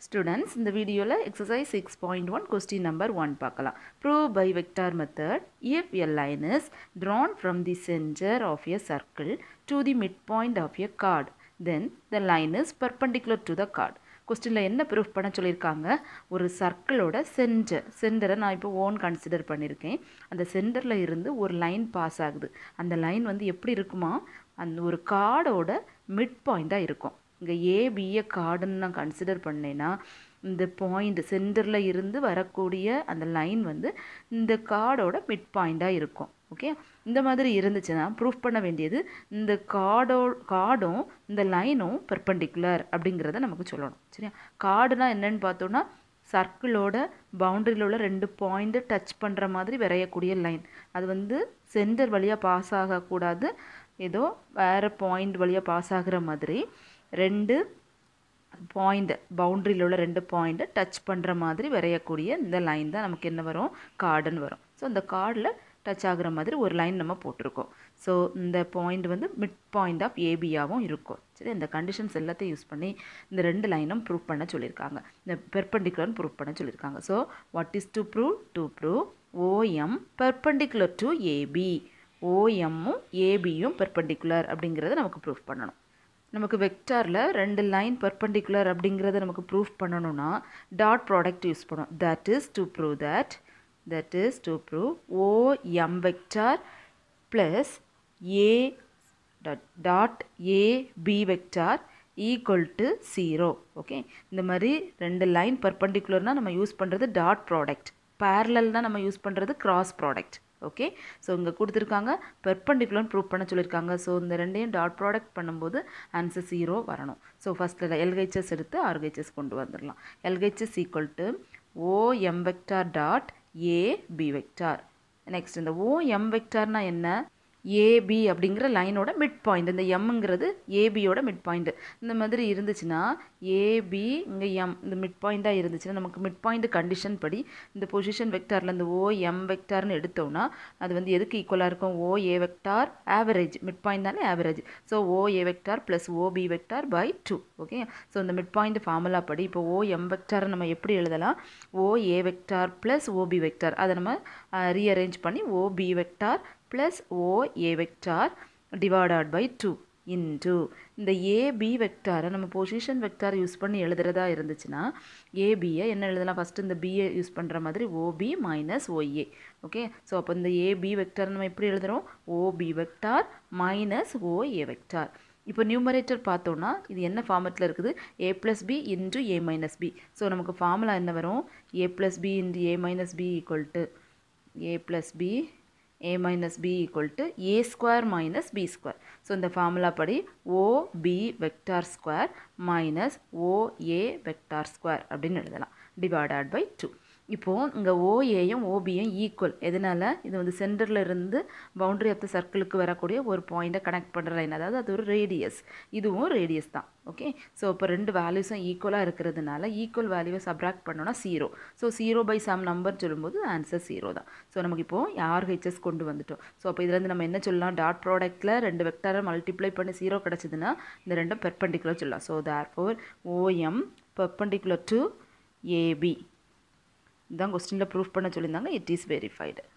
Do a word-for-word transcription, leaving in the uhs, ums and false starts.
Students, in the video la exercise six point one question number one பார்க்கலாம். Prove by vector method if a line is drawn from the center of a circle to the midpoint of a chord, then the line is perpendicular to the chord. கொஸ்டின்ல என்ன proof பண்ண சொல்லியிருக்காங்க, ஒரு சர்க்கிளோட centre சென்டரை நான் இப்போ own consider பண்ணியிருக்கேன். அந்த சென்டரில் இருந்து ஒரு லைன் பாஸ் ஆகுது. அந்த லைன் வந்து எப்படி இருக்குமா, அந்த ஒரு கார்டோட மிட் பாயிண்ட்டாக இருக்கும். இங்கே ஏபிஏ கார்டுன்னு நான் கன்சிடர் பண்ணேன்னா இந்த பாயிண்ட் சென்டரில் இருந்து வரக்கூடிய அந்த லைன் வந்து இந்த கார்டோட மிட் பாயிண்ட்டாக இருக்கும். ஓகே, இந்த மாதிரி இருந்துச்சுன்னா ப்ரூஃப் பண்ண வேண்டியது இந்த கார்டோ கார்டும் இந்த லைனும் பெர்பெண்டிகுலர் அப்படிங்கிறத நமக்கு சொல்லணும். சரியா, கார்டுனா என்னன்னு பார்த்தோன்னா சர்க்கிளோட பவுண்டரியில் உள்ள ரெண்டு பாயிண்ட்டு டச் பண்ணுற மாதிரி வரையக்கூடிய லைன். அது வந்து சென்டர் வழியாக பாஸ் ஆகக்கூடாது, ஏதோ வேறு பாயிண்ட் வழியாக பாஸ் ஆகிற மாதிரி ரெண்டு பாயிண்ட் பவுண்டரியில் உள்ள ரெண்டு பாயிண்ட்டை டச் பண்ணுற மாதிரி வரையக்கூடிய இந்த லைன் தான் நமக்கு என்ன வரும், கார்டுன்னு வரும். ஸோ இந்த கார்டில் டச் ஆகிற மாதிரி ஒரு லைன் நம்ம போட்டிருக்கோம். ஸோ இந்த பாயிண்ட் வந்து மிட் பாயிண்ட் ஆஃப் ஏபியாகவும் இருக்கும். சரி, இந்த கண்டிஷன்ஸ் எல்லாத்தையும் யூஸ் பண்ணி இந்த ரெண்டு லைனும் ப்ரூவ் பண்ண சொல்லியிருக்காங்க, இந்த பெர்பெண்டிகுலர்னு ப்ரூவ் பண்ண சொல்லியிருக்காங்க. So what is to prove, to prove OM perpendicular to AB, ஓஎம்மும் ஏபியும் பெர்பெண்டிகுலர் அப்படிங்கிறத நமக்கு ப்ரூவ் பண்ணணும். நமக்கு வெக்டாரில் ரெண்டு லைன் பெர்பெண்டிகுலர் அப்படிங்கிறத நமக்கு ப்ரூவ் பண்ணணும்னா டாட் ப்ராடக்ட் யூஸ் பண்ணணும். That is to prove that that is to prove O M vector plus A dot, dot A B vector equal to zero. Okay, இந்த மாதிரி ரெண்டு லைன் பர்பண்டிகுலர்னால் நம்ம யூஸ் பண்ணுறது dot product, பேரலல்னால் நம்ம use பண்ணுறது cross product. Okay, so இங்கே கொடுத்துருக்காங்க பெர்பெண்டிகுலர்னு prove பண்ண சொல்லியிருக்காங்க. ஸோ இந்த ரெண்டையும் டாட் ப்ராடக்ட் பண்ணும்போது ஆன்சர் ஜீரோ வரணும். ஸோ ஃபஸ்ட்டில் எல்ஹெச்எஸ் எடுத்து ஆர்ஹெச்எஸ் கொண்டு வந்துடலாம். LHS equal to O M vector dot A B vector. Next இந்த ஓ எம் வெக்டார்னா என்ன, ஏபி அப்படிங்கிற லைனோட மிட் பாயிண்ட், இந்த எம்ங்கிறது ஏபியோட மிட் பாயிண்ட். இந்த மாதிரி இருந்துச்சுன்னா ஏபி இங்கே எம் இந்த மிட் பாயிண்ட்டாக இருந்துச்சுன்னா நமக்கு மிட் பாயிண்ட் கண்டிஷன் படி இந்த பொசிஷன் வெக்டாரில் இந்த ஓ எம் வெக்டார்னு எடுத்தோம்னா அது வந்து எதுக்கு ஈக்குவலாக இருக்கும், O A vector average, mid பாயிண்ட்னாலே average. So O A vector plus OB vector by two. Okay, so இந்த மிட் பாயிண்ட் ஃபார்முலா படி இப்போ ஓ எம் வெக்டாரை நம்ம எப்படி எழுதலாம், O A vector plus OB vector, அதை நம்ம ரீஅரேஞ்ச் பண்ணி OB vector plus O A vector divided by two into இந்த A B வெக்டாரை நம்ம பொசிஷன் வெக்டார் யூஸ் பண்ணி எழுதுறதா இருந்துச்சுன்னா ஏபியை என்ன எழுதலாம், ஃபஸ்ட்டு இந்த பியை யூஸ் பண்ணுற மாதிரி OB minus OA. Okay, so அப்போ இந்த ஏபி வெக்டார் நம்ம எப்படி எழுதுகிறோம், OB vector minus OA vector. இப்போ நியூமரேட்டர் பார்த்தோன்னா இது என்ன ஃபார்மெட்டில் இருக்குது, A plus B into A minus B. So நமக்கு ஃபார்முலா என்ன வரும், A plus B into A minus B equal to A plus B a minus b equal to a square minus b square. So இந்த formula படி ob vector square minus oa vector square அப்படின்னு எழுதலாம், divided by two. இப்போது இங்கே ஓஏயும் ஓபியும் equal, எதனால் இது வந்து சென்டரில் இருந்து பவுண்டரி ஆஃப் த சர்க்கிளுக்கு வரக்கூடிய ஒரு பாயிண்ட்டை கனெக்ட் பண்ணுற லைன், அதாவது அது ஒரு ரேடியஸ், இதுவும் ரேடியஸ் தான். ஓகே, ஸோ இப்போ ரெண்டு வேல்யூஸும் ஈக்குவலாக இருக்கிறதுனால ஈக்குவல் வேல்யூவை சப்ராக்ட் பண்ணோன்னா zero. So zero by some number சொல்லும்போது ஆன்சர் ஜீரோ தான். ஸோ நமக்கு இப்போது ஆர்ஹெச்எஸ் கொண்டு வந்துட்டோம். ஸோ அப்போ இதுலேருந்து நம்ம என்ன சொல்லலாம், டாட் ப்ராடக்ட்டில் ரெண்டு வெக்டாரை மல்டிப்ளை பண்ணி ஜீரோ கிடச்சிதுன்னா இந்த ரெண்டும் பெர்பெண்டிகுலர் சொல்லலாம். So therefore OM perpendicular to AB. இதான் கொஸ்டினில் ப்ரூஃப் பண்ண சொல்லியிருந்தாங்க. It is verified.